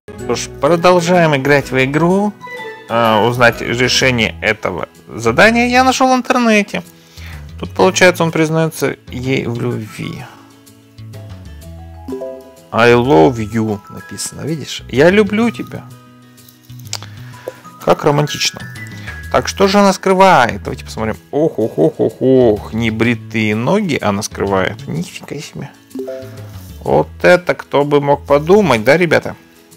Что ж, продолжаем играть в игру. Узнать решение этого задания я нашел в интернете. Тут, получается, он признается ей в любви. I love you написано, видишь? Я люблю тебя. Как романтично. Так, что же она скрывает? Давайте посмотрим. Ох, ох, ох, ох, ох. Небритые ноги она скрывает. Нифига себе. Вот это кто бы мог подумать, да, ребята?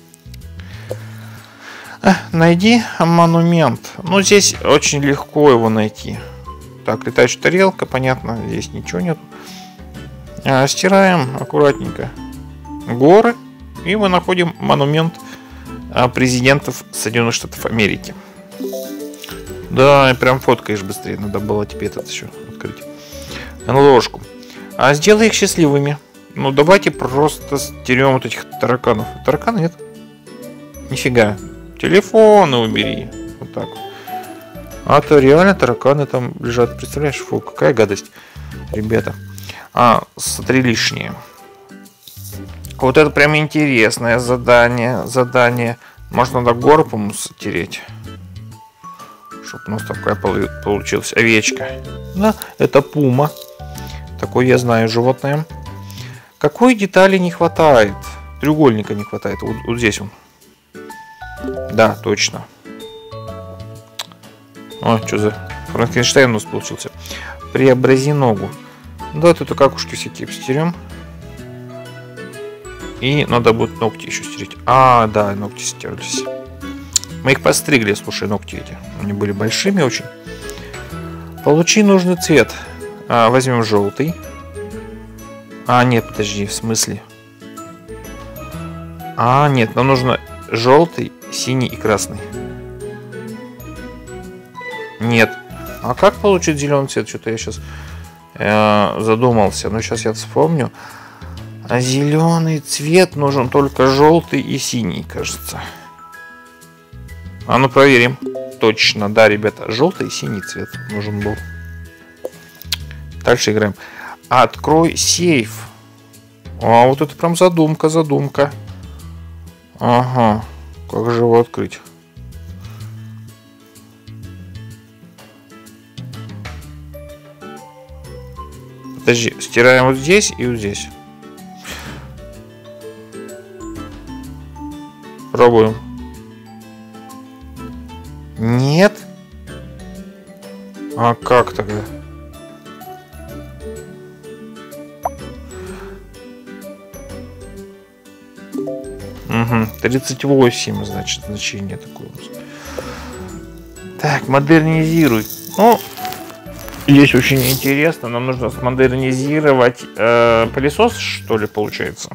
Найди монумент. Ну, здесь очень легко его найти. Так, летающая тарелка, понятно, здесь ничего нет. Стираем аккуратненько горы, и мы находим монумент президентов Соединенных Штатов Америки. Да, прям фоткаешь быстрее. Надо было тебе этот еще открыть. Ложку. Сделай их счастливыми. Ну, давайте просто стерем вот этих тараканов. Таракана нет? Нифига. Телефоны убери. Вот так вот. А то реально тараканы там лежат. Представляешь? Фу, какая гадость. Ребята. Смотри лишнее. Вот это прям интересное задание. Можно надо гору, по-моему, сотереть. Чтобы у нас такая получилась овечка. Да, это пума. Такое я знаю животное. Какой детали не хватает? Треугольника не хватает. Вот здесь он. Да, точно. О, что за Франкенштейн у нас получился. Преобрази ногу. Давайте эту какушки всякие стерем. И надо будет ногти еще стереть. Да, ногти стерлись. Мы их постригли, слушай, ногти эти. Они были большими очень. Получи нужный цвет. Возьмем желтый. Нет, подожди, в смысле? Нет, нам нужно желтый, синий и красный. Нет. Как получить зеленый цвет? Что-то я сейчас задумался. Но сейчас я вспомню. Зеленый цвет нужен только желтый и синий, кажется. Ну проверим. Точно, да, ребята. Желтый и синий цвет нужен был. Дальше играем. Открой сейф. Вот это прям задумка. Ага. Как же его открыть? Подожди, стираем вот здесь и вот здесь. Пробуем. Нет? Как тогда? Угу. 38, значит, значение такое. Так, модернизируй. Здесь очень интересно. Нам нужно смодернизировать пылесос, что ли, получается?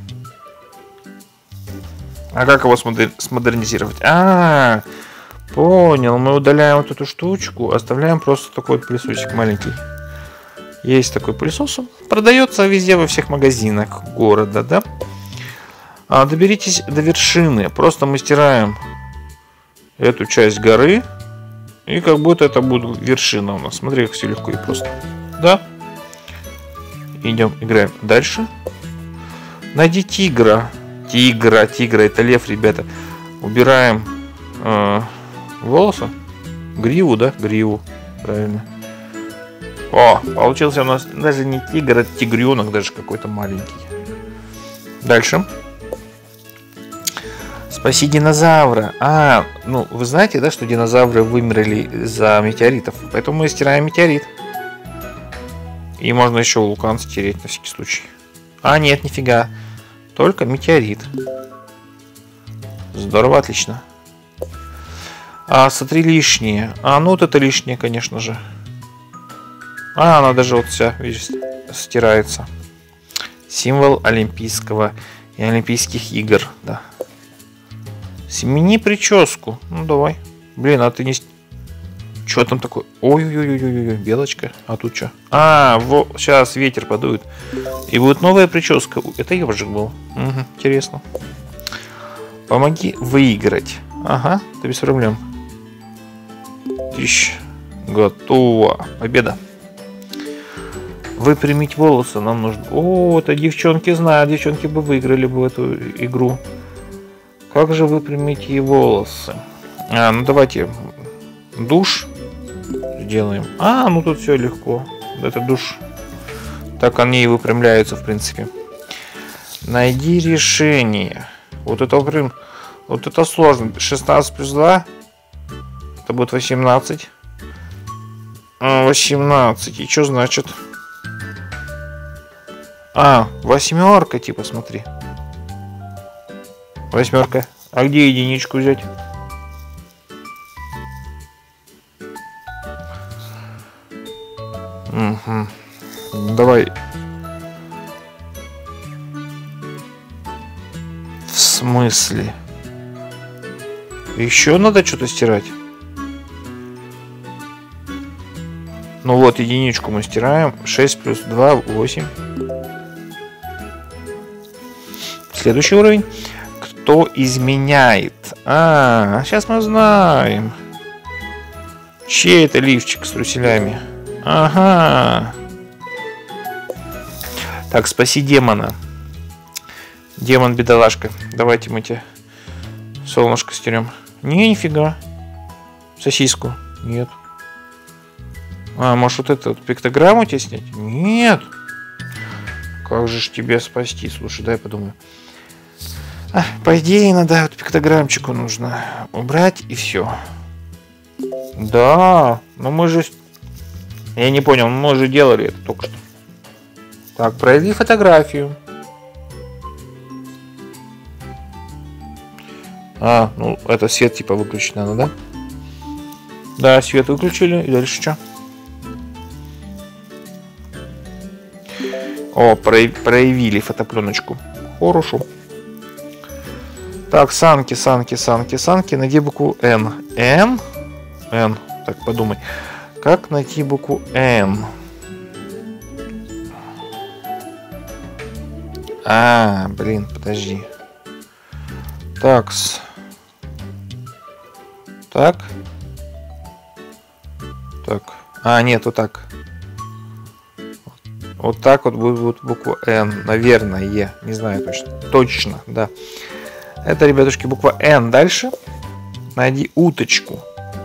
Как его смодернизировать? Понял. Мы удаляем вот эту штучку, оставляем просто такой вот пылесосик маленький. Есть такой пылесос. Продается везде, во всех магазинах города, да? Доберитесь до вершины. Просто мы стираем эту часть горы. И как будто это будет вершина у нас. Смотри, как все легко и просто. Да? Идем, играем дальше. Найди тигра. Тигра, это лев, ребята. Убираем волосы. Гриву, да? Гриву. Правильно. Получился у нас даже не тигр, а тигренок даже какой-то маленький. Дальше. Спаси динозавра. Вы знаете, да, что динозавры вымерли из-за метеоритов. Поэтому мы стираем метеорит. И можно еще вулкан стереть на всякий случай. Нет, нифига. Только метеорит. Здорово, отлично. Смотри, лишнее. Вот это лишнее, конечно же. Она даже вот вся, видишь, стирается. Символ Олимпийского и Олимпийских игр, да. Смени прическу. Давай. Блин, ты не... Что там такое? Ой-ой-ой-ой-ой, белочка. Тут что? Сейчас ветер подует. И будет новая прическа. Это ежик был. Интересно. Помоги выиграть. Ты без проблем. Готово. Победа. Выпрямить волосы нам нужно. Это девчонки знают. Девчонки бы выиграли бы эту игру. Как же выпрямить ей волосы? Ну давайте душ сделаем. Ну тут все легко. Это душ. Так они и выпрямляются, в принципе. Найди решение. Вот это сложно. 16 плюс 2. Это будет 18. 18. И что значит? Восьмерка, типа, смотри. Восьмерка. А где единичку взять? Угу. Давай. В смысле? Еще надо что-то стирать? Ну вот, единичку мы стираем. 6 плюс 2, 8. Следующий уровень. Кто изменяет? Сейчас мы знаем. Чей это лифчик с труселями? Ага. Так, спаси демона. Демон, бедолашка. Давайте мы тебе солнышко стерем. Нифига. Сосиску. Нет. Может вот эту вот пиктограмму тебе снять? Нет. Как же ж тебя спасти? Слушай, дай подумаю. По идее, надо вот пиктограммчику нужно убрать и все. Да, но мы же... Я не понял, мы же делали это только что. Так, пройди фотографию. Ну это свет типа выключить надо, да? Да, свет выключили. И дальше что? Проявили фотопленочку. Хорошо. Так, санки. Найди букву Н. Н? Н. Так, подумай. Как найти букву Н? Блин, подожди. Такс. Так. Нет, вот так. Вот так вот будет буква Н. Наверное. Не знаю точно. Точно, да. Это, ребятушки, буква Н. Дальше. Найди уточку.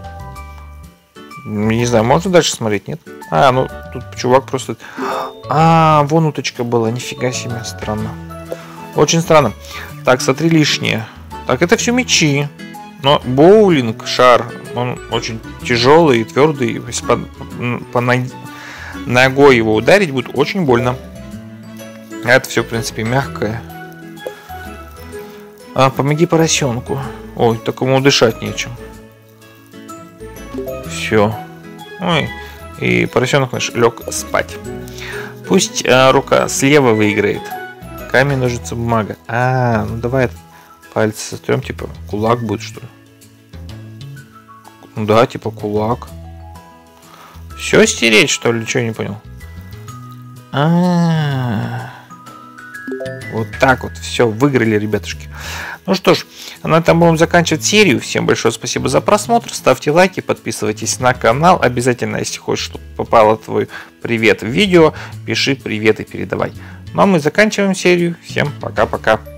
Не знаю, можно дальше смотреть, нет? Ну тут чувак просто... вон уточка была. Нифига себе, странно. Очень странно. Так, смотри лишнее. Так, это все мячи. Но боулинг, шар, он очень тяжелый и твердый. Если по ногой его ударить будет очень больно. Это все, в принципе, мягкое. Помоги поросенку. Ой, такому дышать нечем. Все. Ой. И поросенок наш лег спать. Пусть рука слева выиграет. Камень, ножницы, бумага. Ну давай пальцы сотрем, типа кулак будет, что ли? Ну да, типа кулак. Все стереть, что ли? Ничего не понял. Вот так вот. Все, выиграли, ребятушки. Ну что ж, на этом будем заканчивать серию. Всем большое спасибо за просмотр. Ставьте лайки, подписывайтесь на канал. Обязательно, если хочешь, чтобы попало твой привет в видео, пиши привет и передавай. Ну а мы заканчиваем серию. Всем пока-пока.